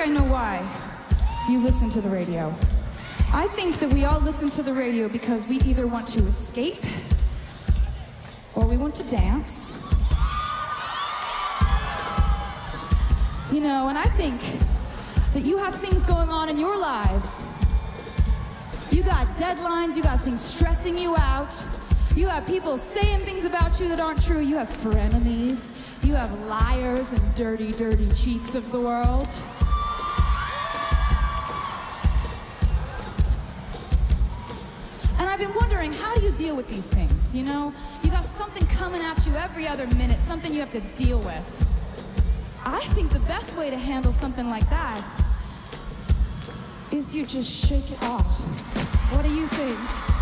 I know why you listen to the radio. I think that we all listen to the radio because we either want to escape or we want to dance. You know, and I think that you have things going on in your lives. You got deadlines, you got things stressing you out. You have people saying things about you that aren't true. You have frenemies. You have liars and dirty, dirty cheats of the world. And I've been wondering, how do you deal with these things, you know? You got something coming at you every other minute, something you have to deal with. I think the best way to handle something like that is you just shake it off. What do you think?